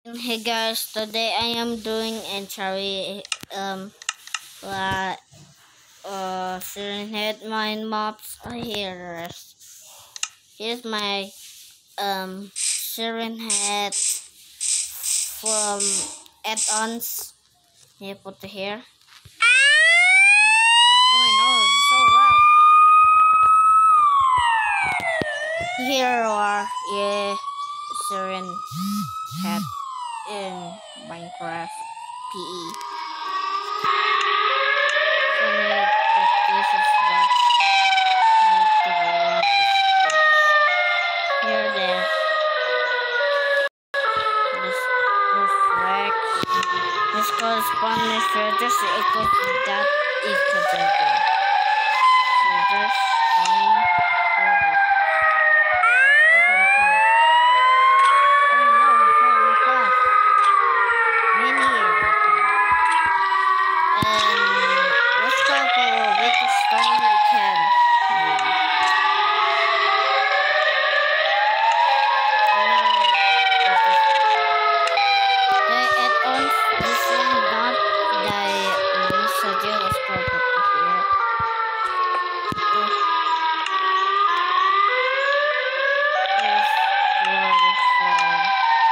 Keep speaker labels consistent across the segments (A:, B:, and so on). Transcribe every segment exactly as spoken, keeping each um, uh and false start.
A: Hey guys, today I am doing entry um uh uh siren head mine maps here. Here's my um siren head from add-ons. You put it here. Oh my nose, it's so loud. Here are yeah siren head in Minecraft P E. So need that this is what need to work here there. This reflect this corresponding filters equals to that equal to there. Filters coming filters. You can come. Oh no, it's so fast. Many everything. And let's talk about which stone we can win. The add-ons, this one not the message was property here. Yes, for the phone.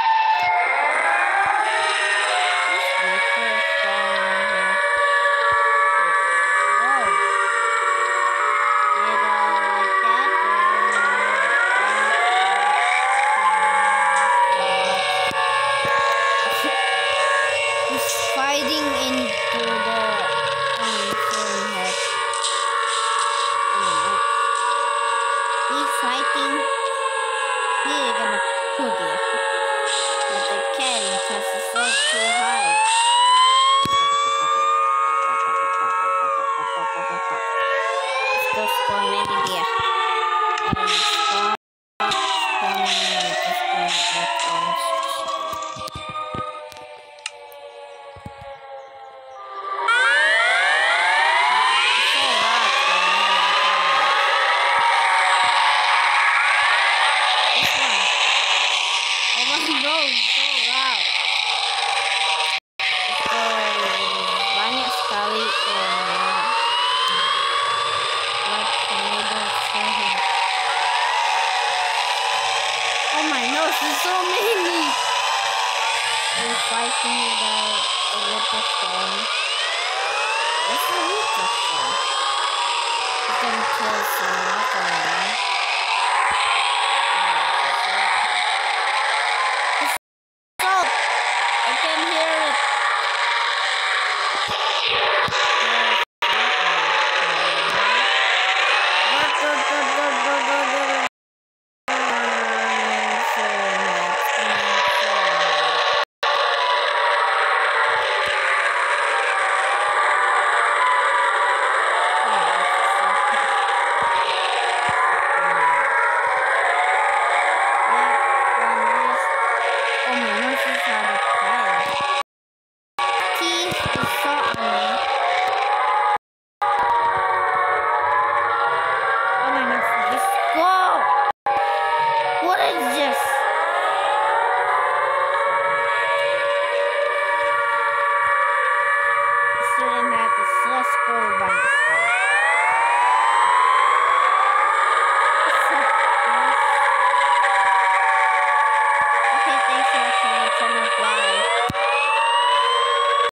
A: This paper is falling here. Whoa. You don't like that? He's fighting into the um, siren head. Oh, he's fighting. He's gonna put it. But I can't because it's so too high. Let's go spawn maybe there. Um, spawn, spawn, just spawn add-ons. Banyak sekali uh, buat tornado sekarang. Oh my nose, there's so many. We're fighting with a, a water storm. What's a water storm? You can kill some water around. Stop! I can hear it. Oh my gosh, it's